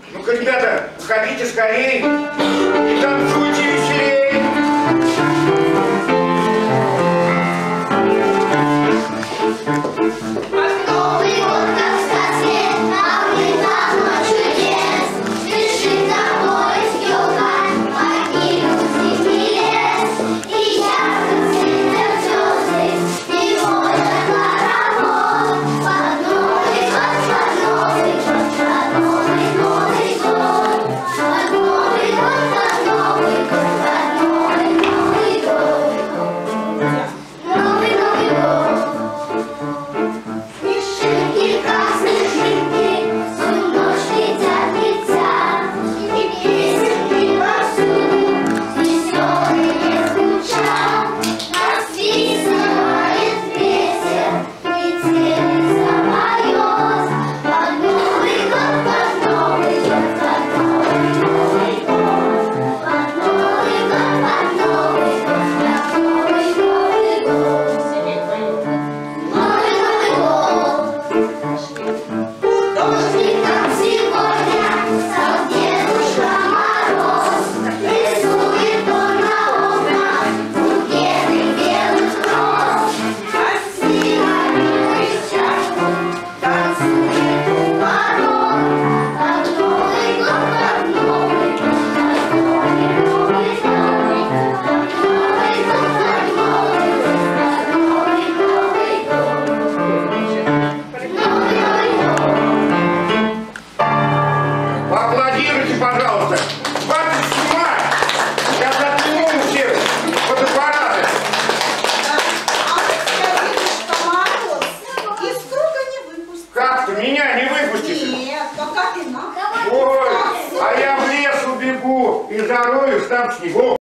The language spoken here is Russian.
Ну-ка, ребята, выходите скорее и танцуйте веселее. Пожалуйста, хватит снимать! Я заткну всех фотоаппараты! А вы скажите, что мороз и строго не выпустите. Как-то меня не выпустите? Нет, пока ты на. Ой, а я в лес убегу и зароюсь там снегом.